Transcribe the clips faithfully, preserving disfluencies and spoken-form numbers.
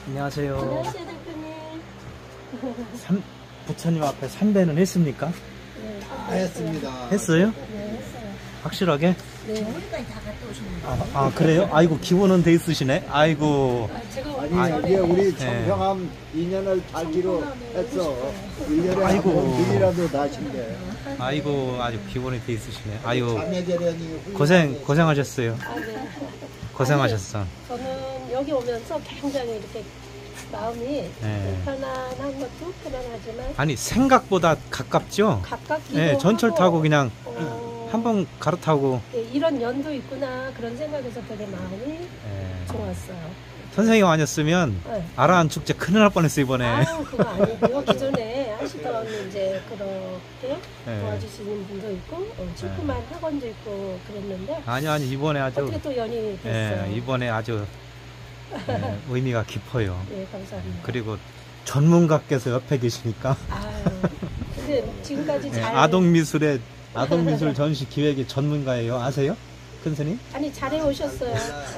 안녕하세요. 안녕하세요, 대표님. 삼, 부처님 앞에 삼배는 했습니까? 네, 다 했습니다. 했어요? 네, 했어요. 확실하게? 네. 머리까지 다 갔다 오셨는데. 아, 아 그래요? 아이고 기본은 돼 있으시네. 아이고. 아, 제가 아니, 오늘 이게 우리 네. 청평함 인연을 달기로 했어. 일 년에 한 아이고. 번이라도 나신대. 아이고 아주 기본이 돼 있으시네. 아이고 자매재련이 고생 고생하셨어요. 아, 네. 고생하셨어. 저는 여기 오면서 굉장히 이렇게 마음이 네. 편안한 것도 편안하지만 아니 생각보다 가깝죠? 가깝기도 네, 전철 하고, 타고 그냥 어, 한 번 갈아타고. 네, 이런 연도 있구나 그런 생각에서 되게 마음이 네. 좋았어요. 선생님 아니었으면 네. 아라한 축제 큰일 날 뻔했어 이번에. 아유, 그거 아니고요. 기존에 하시던 이제 그렇게 네. 도와주시는 분도 있고 어, 출품한 학원도 있고 그랬는데 아니 아니 이번에 아주 어떻게 또 연이 됐어요. 예, 이번에 아주 예, 의미가 깊어요. 네, 감사합니다. 그리고 전문가께서 옆에 계시니까 아유, 근데 지금까지 예, 잘 아동미술의 아동미술 전시 기획의 전문가예요. 아세요? 큰 스님? 아니 잘해 오셨어요.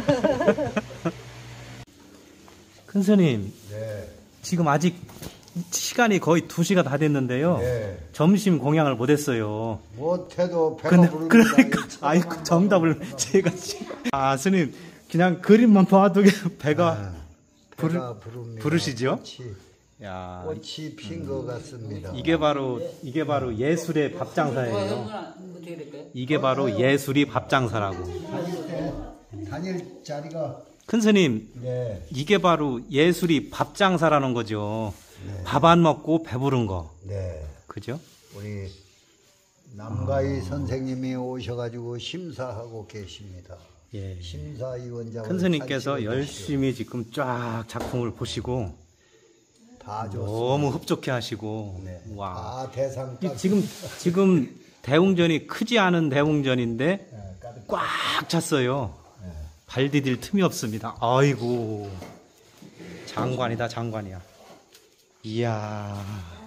큰 스님, 네. 지금 아직 시간이 거의 두 시가 다 됐는데요. 네. 점심 공양을 못 했어요. 못해도 배가 근데 부릅니다. 그러니까 아이고 정답을 제가 지금 아 스님 그냥 그림만 봐도 배가 부르, 배가 부릅니다. 부르시죠? 꽃이, 야, 꽃이 핀 것 같습니다. 이게 바로 이게 바로 예술의 밥장사예요. 이게 바로 예술이 밥장사라고. 다닐 때 다닐 자리가 큰 스님, 네. 이게 바로 예술이 밥장사라는 거죠. 네. 밥 안 먹고 배부른 거. 네. 그죠? 우리 남가희 선생님이 오셔가지고 심사하고 계십니다. 예. 심사위원장을 큰 스님께서 잘 열심히 지금 쫙 작품을 보시고 다 줬습니다. 너무 흡족해 하시고 네. 와. 다 대상값. 이 지금 지금 대웅전이 크지 않은 대웅전인데 네, 가득. 꽉 찼어요. 네. 발 디딜 틈이 없습니다. 아이고 장관이다 장관이야. 이야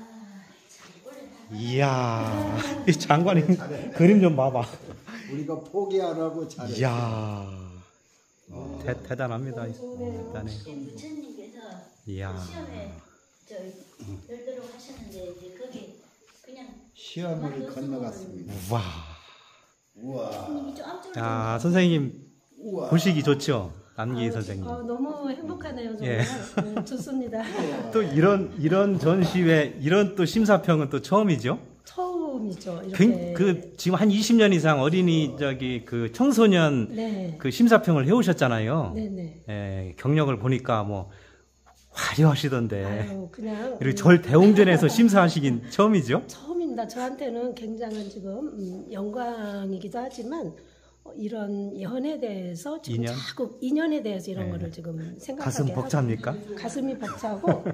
이야 이 장관이 그림 좀 봐봐. 우리가 포기 안 하고 잘했어요. 이야 대, 대단합니다. 대단해. 부처님께서 이야 시험에 저 별도로 하셨는데 이제 거기 그냥 시험을 건너갔습니다. 와. 우와. 손님이 좀 앞쪽으로 야 선생님 우와. 보시기 좋죠. 남기 선생님. 어, 너무 행복하네요. 정말. 예. 네, 좋습니다. 또 이런 이런 전시회 이런 또 심사평은 또 처음이죠. 처음이죠. 이렇게. 그, 그 지금 한 이십 년 이상 어린이 저기 그 청소년 네. 그 심사평을 해오셨잖아요. 네네. 예, 경력을 보니까 뭐 화려하시던데. 아유, 그냥 그리고 음, 절 대웅전에서 심사하시긴 처음이죠. 처음입니다. 저한테는 굉장한 지금 음, 영광이기도 하지만 어, 이런 연에 대해서 지금 인연? 자꾸 인연에 대해서 이런 네. 거를 지금 생각하게 가슴 하고 벅찹니까? 가슴이 벅차고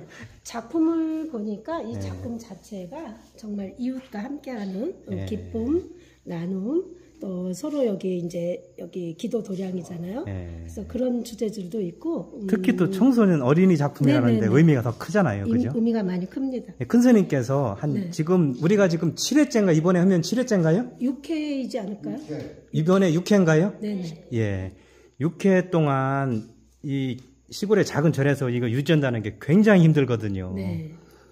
작품을 보니까 이 네. 작품 자체가 정말 이웃과 함께하는 어, 네. 기쁨, 나눔, 또 서로 여기 이제 여기 기도 도량이잖아요. 네. 그래서 그런 주제들도 있고 음, 특히 또 청소년 어린이 작품이라는데 네네네. 의미가 더 크잖아요. 임- 그죠? 의미가 많이 큽니다. 예, 큰 스님께서 한 네. 지금 우리가 지금 칠 회째인가 이번에 하면 칠 회째인가요? 육 회이지 않을까요? 이번에 육 회인가요? 네네. 예. 육 회 동안 이 시골의 작은 절에서 이거 유지한다는 게 굉장히 힘들거든요. 네.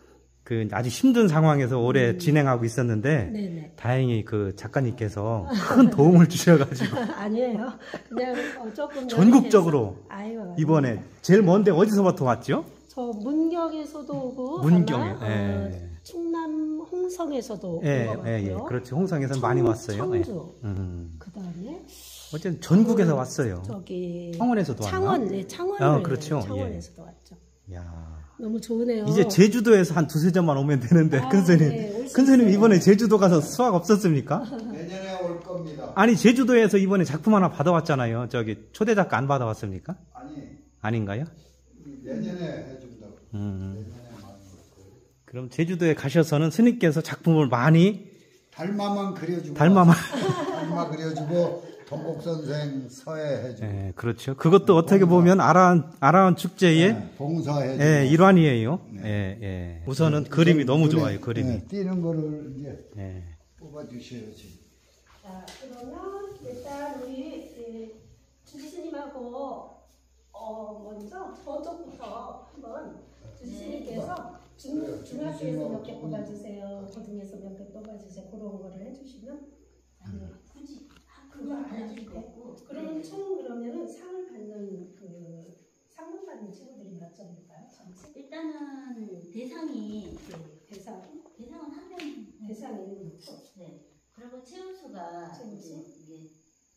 그 아주 힘든 상황에서 오래 진행하고 있었는데 네네. 다행히 그 작가님께서 큰 도움을 주셔가지고 아니에요. 그냥 어, 조금 전국적으로 아유, 아유. 이번에 제일 먼데 어디서부터 왔죠? 저 문경에서도 오고 문경에, 아마, 예. 어, 충남 홍성에서도 예, 온것 예, 예. 같고요. 그렇죠. 홍성에서 많이 왔어요. 청주. 예. 음. 그다음에 어쨌든 전국에서 왔어요. 저기 창원에서도 왔나? 창원, 네, 창원. 아, 그렇죠. 창원에서도 왔죠. 야. 너무 좋으네요. 이제 제주도에서 한 두세 점만 오면 되는데 아, 큰스님 네, 올수 큰스님 있어요. 이번에 제주도 가서 수학 없었습니까? 내년에 올 겁니다. 아니 제주도에서 이번에 작품 하나 받아왔잖아요. 저기 초대 작가 안 받아왔습니까? 아니, 아닌가요? 내년에 해준다고. 음. 내년에 많이 올 거예요. 그럼 제주도에 가셔서는 스님께서 작품을 많이 달마만 그려주고. 달마만 달마 그려주고 동국선생 서해 해주고. 예, 그렇죠. 그것도 어떻게 보면 아라한 아라한 축제의 네, 봉사해주고. 예, 일환이에요. 예, 예. 우선은 네, 그림이 우선 너무 눈에, 좋아요. 그림이. 네, 띄는 거를 이제 예. 뽑아주셔야지. 자, 그러면 일단 우리 예, 준지 스님하고 어, 먼저 저쪽부터 한번 주지스님께서 중, 중학교에서 몇 개 뽑아주세요. 고등에서 몇 개 뽑아주세요. 그런 거를 해주시면 네. 굳이 그거 안 안 해도 해도 되고 그러면 총 그러면은 상을 받는 그 상금 받는 친구들이 몇 점일까요? 전체? 일단은 대상이 네, 대상 대상은 한 명. 대상 이름 놓고 네. 그리고 채우수가 채우수? 이제 이게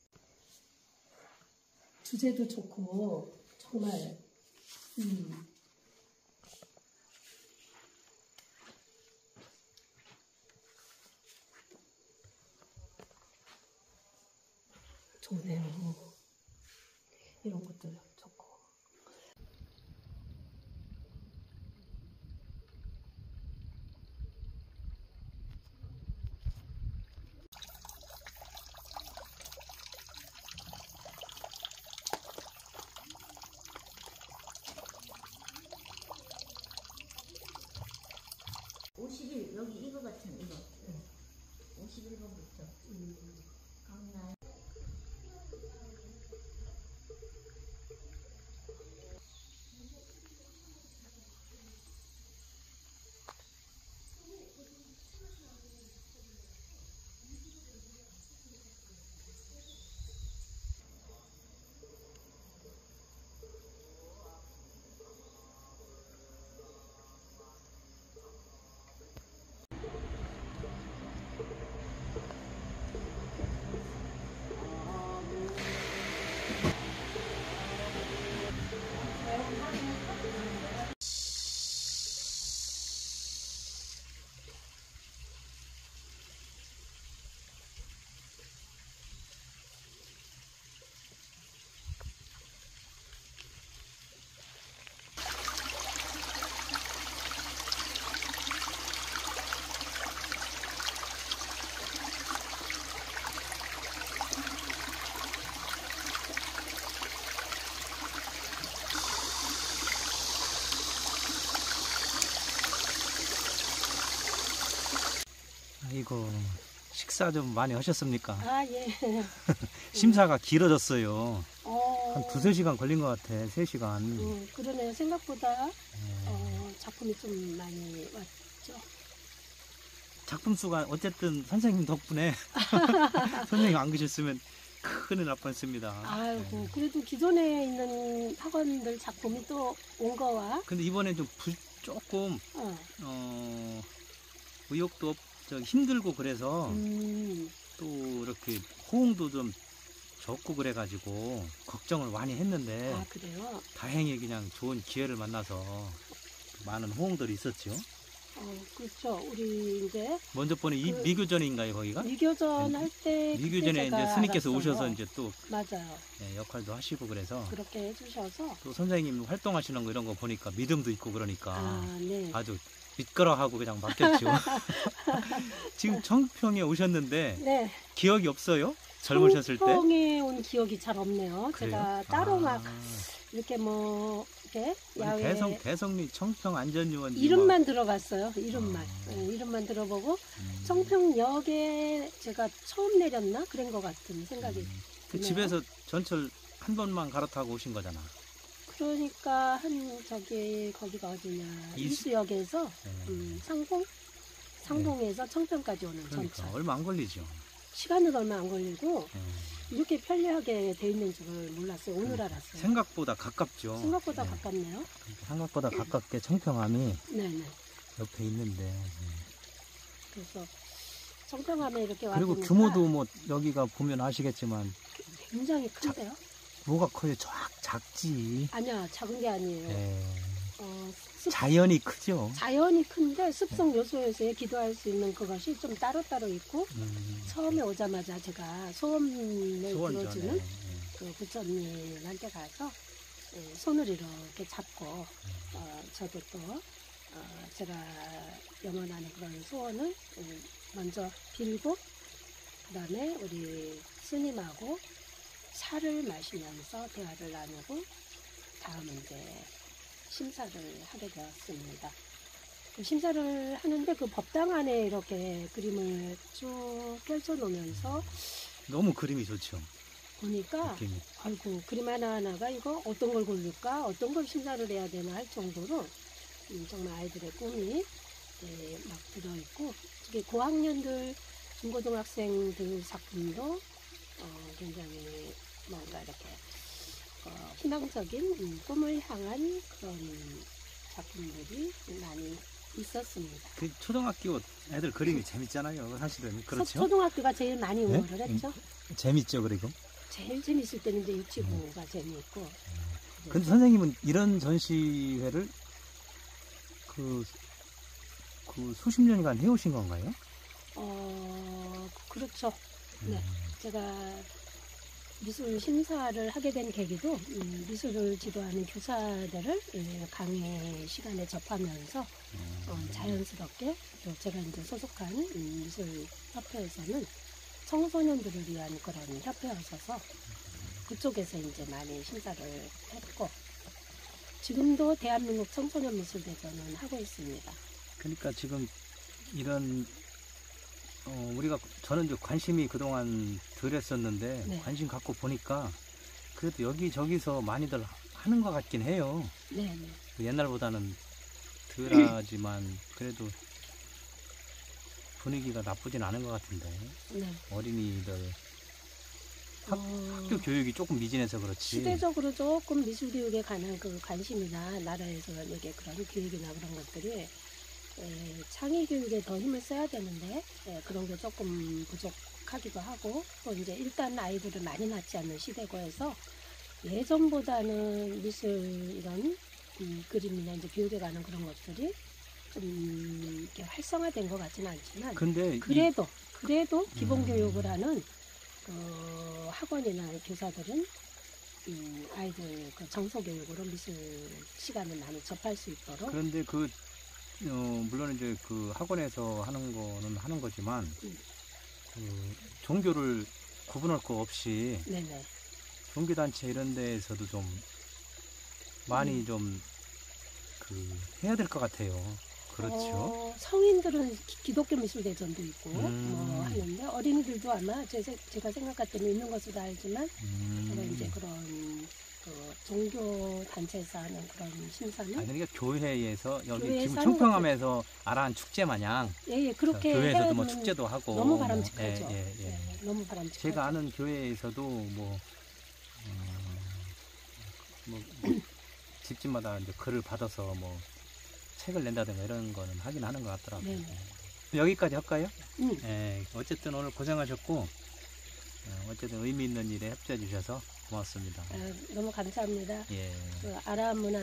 주제도 좋고 정말 음. 좋네요. 이런 것도 좋고. 오십일 여기 이거 같은 이거 오십일 번부터 강남 이거 식사 좀 많이 하셨습니까? 아 예. 심사가 길어졌어요. 어, 한 두세 시간 걸린 것 같아. 세 시간. 음, 그러네요. 생각보다 어, 작품이 좀 많이 왔죠. 작품 수가 어쨌든 선생님 덕분에 선생님 안 계셨으면 큰일 날 뻔했습니다. 아이고, 네. 그래도 기존에 있는 학원들 작품이 또 온 거와 근데 이번엔 좀 부, 조금 어, 어, 의욕도 없, 저 힘들고 그래서 음, 또 이렇게 호응도 좀 적고 그래가지고 걱정을 많이 했는데 아 그래요. 다행히 그냥 좋은 기회를 만나서 많은 호응들이 있었죠. 어, 그렇죠. 우리 이제 먼저 번에 이 그- 미교전인가요 거기가? 미교전 할 때 미교전에 이제 스님께서 오셔서 이제 또 맞아요. 예, 역할도 하시고 그래서 그렇게 해주셔서 또 선생님 활동하시는 거 이런 거 보니까 믿음도 있고 그러니까 아 네. 아주 믿거라 하고 그냥 맡겼죠. 지금 청평에 오셨는데 네. 기억이 없어요? 젊으셨을 때? 청평에 온 기억이 잘 없네요. 그래요? 제가 따로 아, 막 이렇게 뭐 이렇게 우리 야외 대성 대성리 청평 안전요원 이름만 들어봤어요. 이름만 아. 네, 이름만 들어보고 음, 청평역에 제가 처음 내렸나 그런 것 같은 생각이. 음. 그 드네요. 집에서 전철 한 번만 갈아타고 오신 거잖아. 그러니까 한 저기 거기가 어디냐 이수- 이수역에서 네. 음, 상봉 상봉에서 청평까지 오는 그러니까 전철. 얼마 안 걸리죠. 시간은 얼마 안 걸리고 예. 이렇게 편리하게 돼 있는 줄을 몰랐어요. 오늘 알았어요. 생각보다 가깝죠. 생각보다 예. 가깝네요. 생각보다 가깝게 청평함이 네네. 옆에 있는데. 예. 그래서 청평함에 이렇게 그리고 와보니까 규모도 뭐 여기가 보면 아시겠지만 굉장히 큰데요? 뭐가 커요? 쫙 작지. 아니야, 작은 게 아니에요. 예. 어, 습, 자연이 크죠. 자연이 큰데 습성 요소에서 기도할 수 있는 그것이 좀 따로따로 있고 음. 처음에 오자마자 제가 소원을 소원전에. 들어주는 예. 그 부처님한테 가서 예, 손을 이렇게 잡고 어, 저도 또 어, 제가 영원하는 그런 소원을 음, 먼저 빌고 그 다음에 우리 스님하고 차를 마시면서 대화를 나누고 다음 이제 심사를 하게 되었습니다. 그 심사를 하는데 그 법당 안에 이렇게 그림을 쭉 펼쳐 놓으면서 너무 그림이 좋죠. 보니까 느낌이. 아이고 그림 하나하나가 이거 어떤 걸 고를까 어떤 걸 심사를 해야 되나 할 정도로 음, 정말 아이들의 꿈이 예, 막 들어있고 특히 고학년들 중고등학생들 작품도 어, 굉장히 뭔가 이렇게 어, 희망적인 음, 꿈을 향한 그런 작품들이 많이 있었습니다. 그 초등학교 애들 그림이 재밌잖아요. 사실은 초- 그렇죠. 초등학교가 제일 많이 네? 응원을 했죠. 재밌죠, 그리고. 제일 재밌을 때는 이제 유치부가 재미있고. 근데 선생님은 이런 전시회를 그, 그 수십 년간 해오신 건가요? 어, 그렇죠. 네. 음. 제가 미술 심사를 하게 된 계기도 음, 미술을 지도하는 교사들을 예, 강의 시간에 접하면서 어, 자연스럽게 또 제가 이제 소속한 음, 미술협회에서는 청소년들을 위한 그런 협회였어서 그쪽에서 이제 많이 심사를 했고 지금도 대한민국 청소년 미술대전은 하고 있습니다. 그러니까 지금 이런 어, 우리가 저는 이제 관심이 그동안 덜 했었는데 네. 관심 갖고 보니까 그래도 여기저기서 많이들 하는 것 같긴 해요. 네, 네. 옛날보다는 덜 하지만 그래도 분위기가 나쁘진 않은 것 같은데 네. 어린이들 학, 어, 학교 교육이 조금 미진해서 그렇지. 시대적으로 조금 미술 교육에 관한 그 관심이나 나라에서 이게 그런 교육이나 그런 것들이 에, 창의 교육에 더 힘을 써야 되는데 에, 그런 게 조금 부족하기도 하고 또 이제 일단 아이들을 많이 낳지 않는 시대고 해서 예전보다는 미술 이런 음, 그림이나 이제 교육에 관한 그런 것들이 좀 이렇게 활성화된 것 같지는 않지만 근데 이- 그래도 그래도 기본 음. 교육을 하는 그 학원이나 교사들은 음, 아이들 그 정서 교육으로 미술 시간을 많이 접할 수 있도록 그런데 그 어, 물론 이제 그 학원에서 하는 거는 하는 거지만 음. 그 종교를 구분할 거 없이 네네 종교단체 이런 데에서도 좀 많이 음. 좀 그 해야 될 것 같아요. 그렇죠. 어, 성인들은 기- 기독교 미술 대전도 있고 음. 뭐 하는데 어린이들도 아마 제, 세- 제가 생각할 때는 있는 것으로 알지만 제가 이제 음. 그런 그 종교 단체에서 하는 그런 심사는 아, 그러니까 교회에서 여기 교회에서 지금 하는 청평함에서 아라한 축제 마냥 예, 예 그렇게 교회에서도 뭐 해야만 축제도 하고 너무 뭐, 바람직하죠. 예, 예, 예. 예, 너무 바람직하죠. 제가 아는 교회에서도 뭐, 어, 뭐, 뭐 집집마다 이제 글을 받아서 뭐 책을 낸다든가 이런 거는 하긴 하는 것 같더라고요. 네네. 여기까지 할까요? 음. 예, 어쨌든 오늘 고생하셨고 어, 어쨌든 의미 있는 일에 협조해 주셔서 고맙습니다. 아, 너무 감사합니다. 예, 그 아람 문화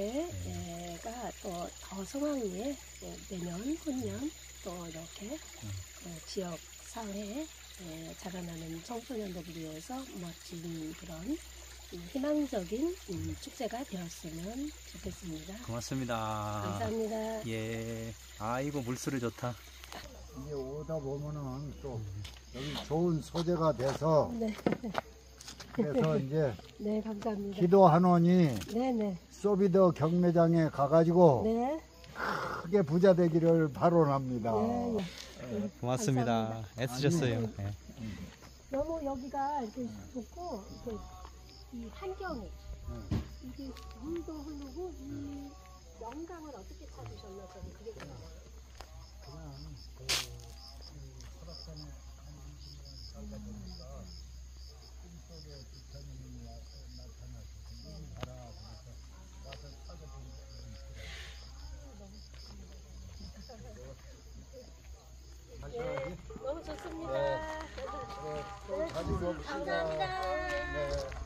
축제가 또 더 성황리에 예, 내년, 후년 또 이렇게 그 지역 사회에 예, 자라나는 청소년들을 위해서 멋진 그런 음, 희망적인 음, 축제가 되었으면 좋겠습니다. 고맙습니다. 감사합니다. 예, 아이고 물소리 좋다. 이제 오다 보면은 또 여기 좋은 소재가 돼서 네, 그래서 이제 네 감사합니다. 기도하노니 네네 소비더 경매장에 가가지고 네, 크게 부자 되기를 발언합니다. 네, 네. 고맙습니다. 애쓰셨어요. 아니에요. 예. 너무 여기가 이렇게 좋고 이렇게 이 환경이 이게 물도 흐르고 이 영감을 어떻게 찾으셨나 저는 그게 궁금해요. 네, 너무 좋습니다. 또 자주 봅시다. 감사합니다. 네.